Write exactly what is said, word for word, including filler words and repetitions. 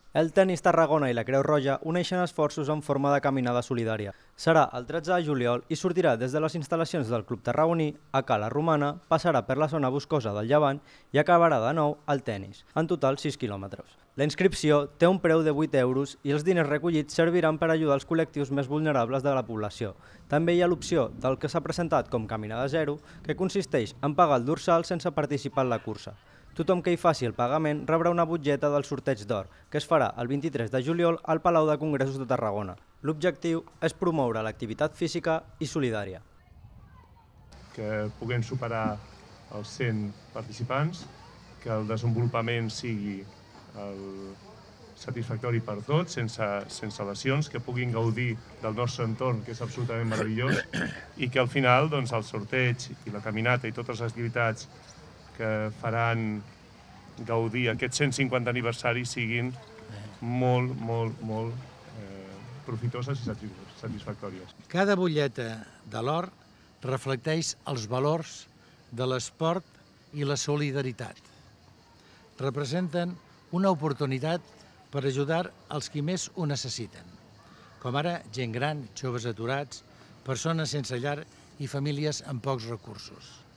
El Tenis Tarragona i la Creu Roja uneixen esforços en forma de caminada solidària. Serà el tretze de juliol i sortirà des de les instal·lacions del Club Tarragoní a Cala Romana, passarà per la zona boscosa del Llevant i acabarà de nou al Tenis, en total sis quilòmetres. La inscripció té un preu de vuit euros i els diners recollits serviran per ajudar els col·lectius més vulnerables de la població. També hi ha l'opció del que s'ha presentat com Caminada Zero, que consisteix en pagar el dorsal sense participar en la cursa. Tothom que hi faci el pagament rebrà una butgeta del sorteig d'or, que es farà el vint-i-tres de juliol al Palau de Congressos de Tarragona. L'objectiu és promoure l'activitat física i solidària. Que puguem superar els cent participants, que el desenvolupament sigui el satisfactori per tots, sense, sense lesions, que puguin gaudir del nostre entorn, que és absolutament meravellós, i que al final doncs, el sorteig i la caminata i totes les activitats que faran gaudir aquest cent cinquanta aniversari siguin molt, molt, molt eh, profitoses i satisfactòries. Cada butlleta de l'or reflecteix els valors de l'esport i la solidaritat. Representen una oportunitat per ajudar els qui més ho necessiten, com ara gent gran, joves aturats, persones sense llar i famílies amb pocs recursos.